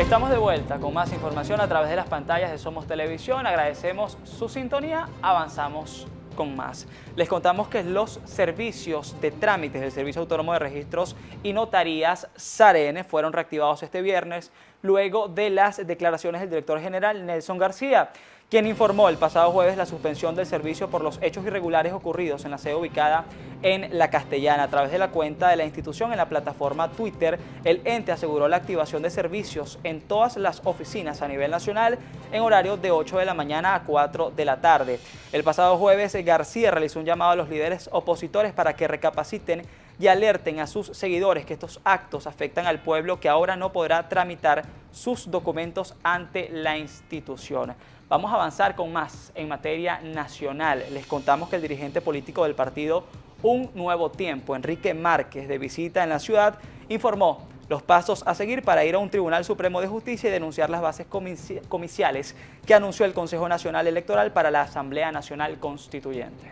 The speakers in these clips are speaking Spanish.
Estamos de vuelta con más información a través de las pantallas de Somos Televisión. Agradecemos su sintonía. Avanzamos con más. Les contamos que los servicios de trámites del Servicio Autónomo de Registros y Notarías, SAREN, fueron reactivados este viernes luego de las declaraciones del director general Nelson García, quien informó el pasado jueves la suspensión del servicio por los hechos irregulares ocurridos en la sede ubicada en La Castellana. A través de la cuenta de la institución en la plataforma Twitter, el ente aseguró la activación de servicios en todas las oficinas a nivel nacional en horario de 8 de la mañana a 4 de la tarde. El pasado jueves, García realizó un llamado a los líderes opositores para que recapaciten y alerten a sus seguidores que estos actos afectan al pueblo, que ahora no podrá tramitar sus documentos ante la institución. Vamos a avanzar con más en materia nacional. Les contamos que el dirigente político del partido Un Nuevo Tiempo, Enrique Márquez, de visita en la ciudad, informó los pasos a seguir para ir a un Tribunal Supremo de Justicia y denunciar las bases comiciales que anunció el Consejo Nacional Electoral para la Asamblea Nacional Constituyente.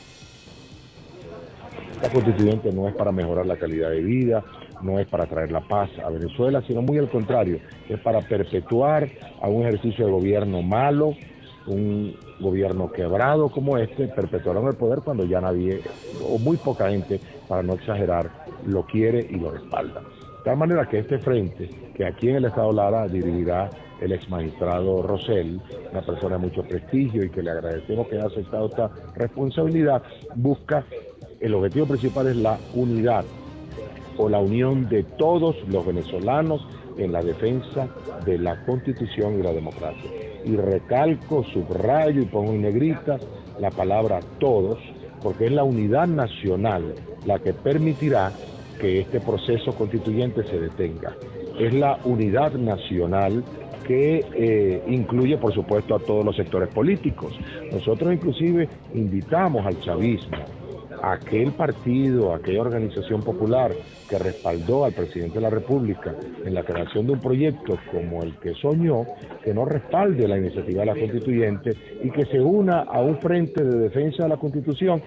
La constituyente no es para mejorar la calidad de vida, no es para traer la paz a Venezuela, sino muy al contrario, es para perpetuar a un ejercicio de gobierno malo, un gobierno quebrado como este, perpetuaron el poder cuando ya nadie, o muy poca gente, para no exagerar, lo quiere y lo respalda. De tal manera que este frente, que aquí en el Estado Lara dirigirá el exmagistrado Rosell, una persona de mucho prestigio y que le agradecemos que haya aceptado esta responsabilidad, busca, el objetivo principal es la unidad o la unión de todos los venezolanos en la defensa de la Constitución y la democracia. Y recalco, subrayo y pongo en negrita la palabra todos, porque es la unidad nacional la que permitirá que este proceso constituyente se detenga. Es la unidad nacional que incluye, por supuesto, a todos los sectores políticos. Nosotros inclusive invitamos al chavismo, a aquel partido, a aquella organización popular que respaldó al presidente de la República en la creación de un proyecto como el que soñó, que no respalde la iniciativa de la constituyente y que se una a un frente de defensa de la Constitución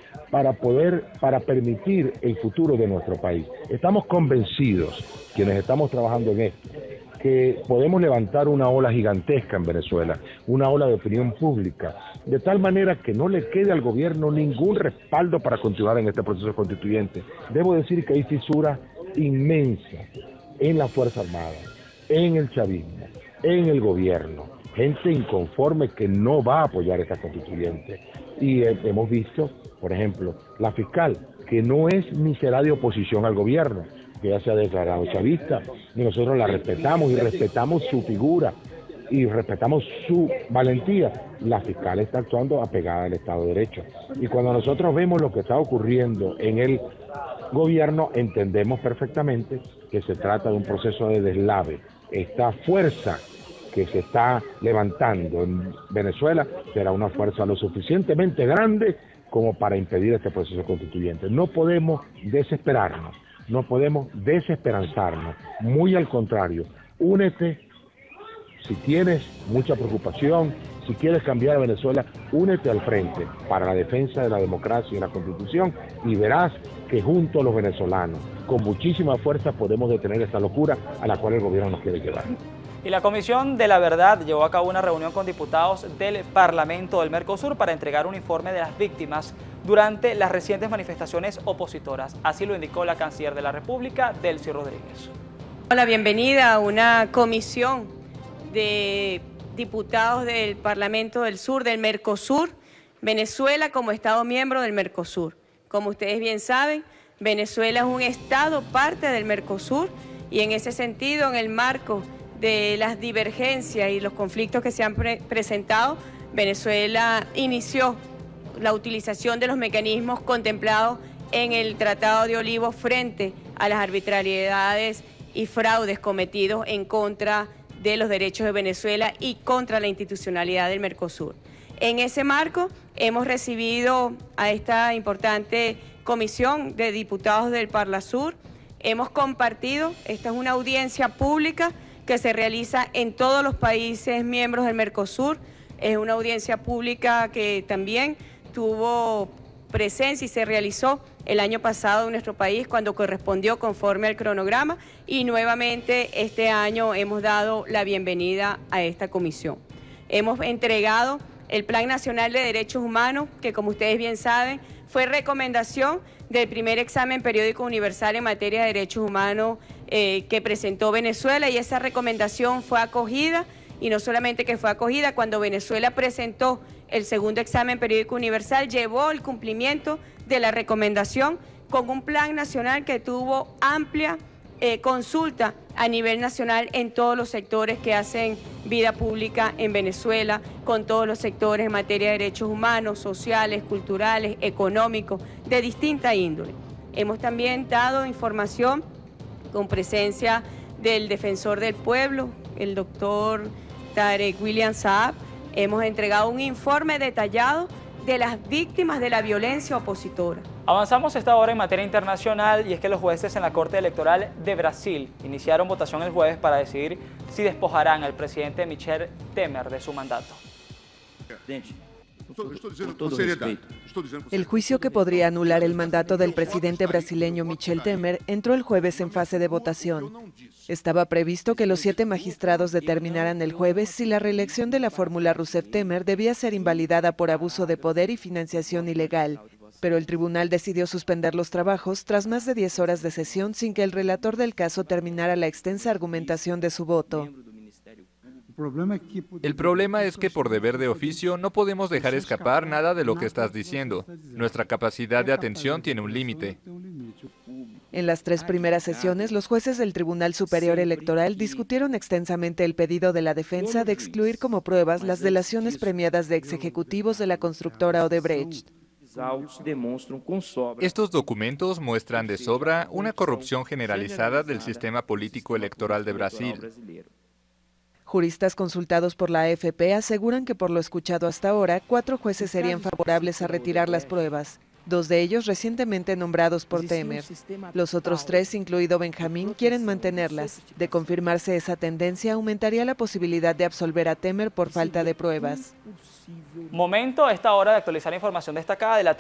para permitir el futuro de nuestro país. Estamos convencidos, quienes estamos trabajando en esto, que podemos levantar una ola gigantesca en Venezuela, una ola de opinión pública, de tal manera que no le quede al gobierno ningún respaldo para continuar en este proceso constituyente. Debo decir que hay fisuras inmensas en la Fuerza Armada, en el chavismo, en el gobierno, gente inconforme que no va a apoyar esta constituyente. Y hemos visto, por ejemplo, la fiscal, que no es ni será de oposición al gobierno, que ya se ha declarado chavista, y nosotros la respetamos y respetamos su figura y respetamos su valentía. La fiscal está actuando apegada al Estado de Derecho. Y cuando nosotros vemos lo que está ocurriendo en el gobierno, entendemos perfectamente que se trata de un proceso de deslave. Esta fuerza que se está levantando en Venezuela será una fuerza lo suficientemente grande como para impedir este proceso constituyente. No podemos desesperarnos. No podemos desesperanzarnos, muy al contrario, únete, si tienes mucha preocupación, si quieres cambiar a Venezuela, únete al frente para la defensa de la democracia y la Constitución y verás que juntos los venezolanos, con muchísima fuerza, podemos detener esta locura a la cual el gobierno nos quiere llevar. Y la Comisión de la Verdad llevó a cabo una reunión con diputados del Parlamento del Mercosur para entregar un informe de las víctimas durante las recientes manifestaciones opositoras. Así lo indicó la canciller de la República, Delcy Rodríguez. La bienvenida a una comisión de diputados del Parlamento del Sur, del Mercosur, Venezuela como Estado miembro del Mercosur. Como ustedes bien saben, Venezuela es un Estado parte del Mercosur y en ese sentido, en el marco de las divergencias y los conflictos que se han presentado, Venezuela inició la utilización de los mecanismos contemplados en el Tratado de Olivos frente a las arbitrariedades y fraudes cometidos en contra de los derechos de Venezuela y contra la institucionalidad del Mercosur. En ese marco hemos recibido a esta importante comisión de diputados del Parlasur, hemos compartido, esta es una audiencia pública que se realiza en todos los países miembros del Mercosur, es una audiencia pública que también tuvo presencia y se realizó el año pasado en nuestro país cuando correspondió conforme al cronograma y nuevamente este año hemos dado la bienvenida a esta comisión. Hemos entregado el Plan Nacional de Derechos Humanos, que como ustedes bien saben, fue recomendación del primer examen periódico universal en materia de derechos humanos que presentó Venezuela, y esa recomendación fue acogida, y no solamente que fue acogida, cuando Venezuela presentó el segundo examen periódico universal, llevó el cumplimiento de la recomendación con un plan nacional que tuvo amplia consulta a nivel nacional en todos los sectores que hacen vida pública en Venezuela, con todos los sectores en materia de derechos humanos, sociales, culturales, económicos, de distinta índole. Hemos también dado información con presencia del defensor del pueblo, el doctor Tarek William Saab. Hemos entregado un informe detallado de las víctimas de la violencia opositora. Avanzamos esta hora en materia internacional, y es que los jueces en la Corte Electoral de Brasil iniciaron votación el jueves para decidir si despojarán al presidente Michel Temer de su mandato. El juicio que podría anular el mandato del presidente brasileño Michel Temer entró el jueves en fase de votación. Estaba previsto que los 7 magistrados determinaran el jueves si la reelección de la fórmula Rousseff-Temer debía ser invalidada por abuso de poder y financiación ilegal. Pero el tribunal decidió suspender los trabajos tras más de 10 horas de sesión sin que el relator del caso terminara la extensa argumentación de su voto. El problema es que por deber de oficio no podemos dejar escapar nada de lo que estás diciendo. Nuestra capacidad de atención tiene un límite. En las 3 primeras sesiones, los jueces del Tribunal Superior Electoral discutieron extensamente el pedido de la defensa de excluir como pruebas las delaciones premiadas de exejecutivos de la constructora Odebrecht. Estos documentos muestran de sobra una corrupción generalizada del sistema político electoral de Brasil. Juristas consultados por la AFP aseguran que por lo escuchado hasta ahora, 4 jueces serían favorables a retirar las pruebas, 2 de ellos recientemente nombrados por Temer. Los otros 3, incluido Benjamín, quieren mantenerlas. De confirmarse esa tendencia, aumentaría la posibilidad de absolver a Temer por falta de pruebas. Momento a esta hora de actualizar información destacada de la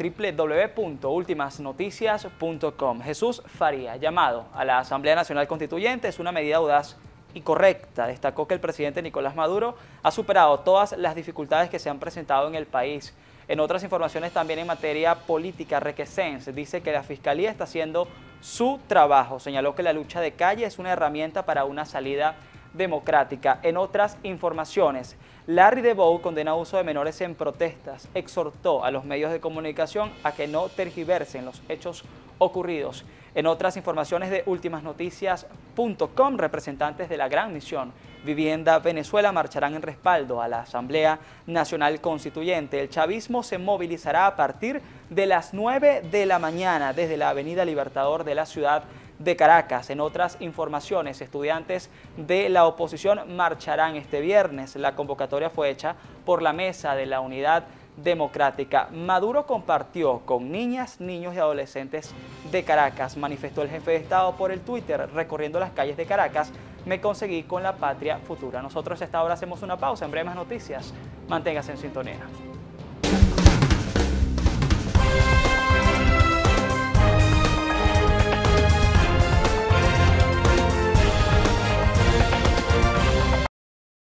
www.ultimasnoticias.com. Jesús Faría, llamado a la Asamblea Nacional Constituyente, es una medida audaz y correcta. Destacó que el presidente Nicolás Maduro ha superado todas las dificultades que se han presentado en el país. En otras informaciones también en materia política, Requesens dice que la Fiscalía está haciendo su trabajo. Señaló que la lucha de calle es una herramienta para una salida democrática. En otras informaciones, Larry DeVoe condena uso de menores en protestas, exhortó a los medios de comunicación a que no tergiversen los hechos ocurridos. En otras informaciones de ultimasnoticias.com, representantes de la Gran Misión Vivienda Venezuela marcharán en respaldo a la Asamblea Nacional Constituyente. El chavismo se movilizará a partir de las 9 de la mañana desde la Avenida Libertador de la ciudad de Caracas. En otras informaciones, estudiantes de la oposición marcharán este viernes. La convocatoria fue hecha por la Mesa de la Unidad Democrática. Maduro compartió con niñas, niños y adolescentes de Caracas, manifestó el jefe de Estado por el Twitter. Recorriendo las calles de Caracas, me conseguí con la patria futura. Nosotros a esta hora hacemos una pausa. En breves noticias, manténgase en sintonía.